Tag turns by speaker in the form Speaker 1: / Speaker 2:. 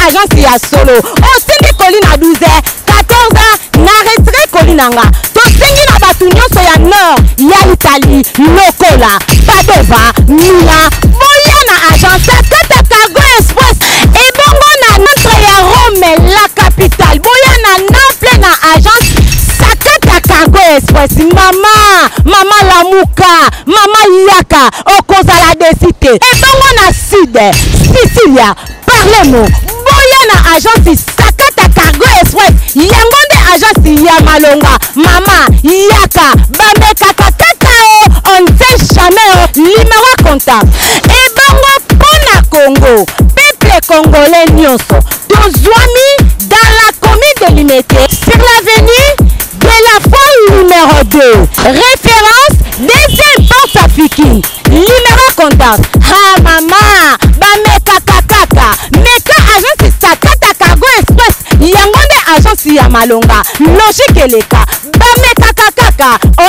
Speaker 1: agence ya solo osimbi koli na 12h 14h na retrait koli nanga tosengi na bato nyonso ya nord ya Italie lokola Padova Milan boya na agence Sakata Cargo Express ebongo na notre ya Rome la capitale boya na Naples na agence Sakata Cargo Express mama Lamuka mama Yaka okozala desite ebongo na sud Sicilia Palermo boya na agence Sakata Cargo Express yango nde agence ya Malonga mama Yaka bamekaka kaka on ne sait jamais numéro comptable ebongo pona Congo peuple congolais nyonso tozwami dans la commune de Limete sur l'avenue de la folle numéro 2 référence deuxième porte Afiki numéro comptable ha mama bamekaka kaka meka agence Sakata Cargo Express yango nde agence ya Malonga logique eleka bamekaka kaka